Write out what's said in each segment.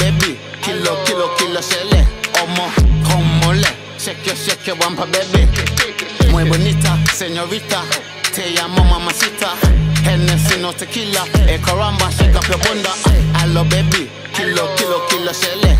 baby, kilo shele. Como le, shake your bumper baby. Muy bonita, señorita, te llamo mamacita. Hennessy no tequila, caramba, shake up your bunda. Hello baby, kilo shele.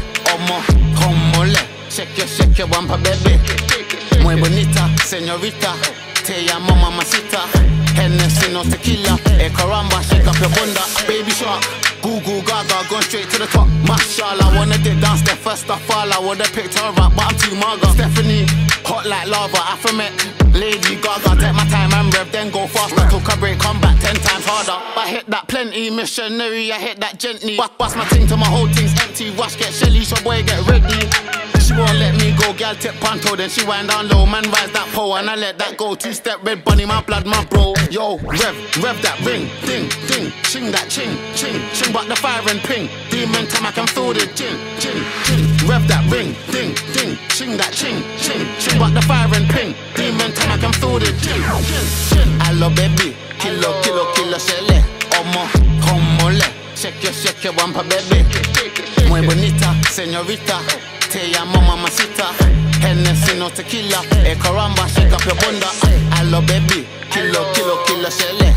Como le, shake your bumper baby. Muy bonita, señorita, te llamo mamacita. Hennessy no tequila, caramba, shake up your bunda. Baby shark, Google Gaga, going straight to the top. Mashallah, wanna dip down, step first of all. I would've picked her up, but I'm too maga. Stephanie, hot like lava, Afromet. Lady Gaga, take my time and rev, then go faster. Took a break, come back 10 times harder. I hit that plenty, missionary, I hit that gently. Bust my ting till my whole thing's empty. Wash, get Shelly, your boy, get ready. She won't let me go, gal tip panto, then she wind down low. Man rise that pole and I let that go. Two-step red bunny, my blood, my bro. Yo, rev that ring, ding, ching that ching, but the fire and ping. Demon time I can feel the gin. Rev that ring, ding, ching that ching, but the fire and ping. Demon time I can feel the gin. Hello baby, kilo shele. Como le, shake your bumper baby. Muy bonita, señorita, te llamo mamacita. Hennessy no tequila, caramba, shake up your bunda. Hello baby, kilo shele.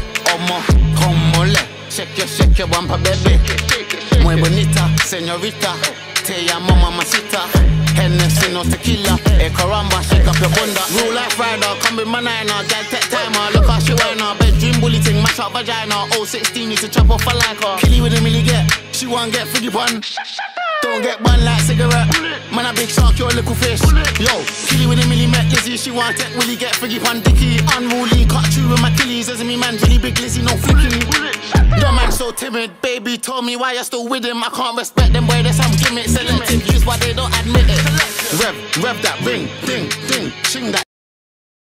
Como le, shake your bumper baby. Muy bonita, señorita, te llamo mamacita. Hennessy no tequila, caramba, shake up your bunda. Real life rider, come with my niner, gal tech timer. Look how she whine her, bedroom bully ting, mash up vagina. 016 need to chop off a like her. Killy with a milli get, she won't get figgy bun. Don't get bun like cigarette. Man, a big shark, you're a little fish. Yo, Killy with a milli met Lizzie. She want tech willy, get figgy pun dicky. Unruly, cut through with my killies. As me man, really big Lizzie, no flicky. Dumb man so timid. Baby told me why you're still with him. I can't respect them, boy, there's some gimmicks. Selective use, but they don't admit it. Rev that ring, ding, ching that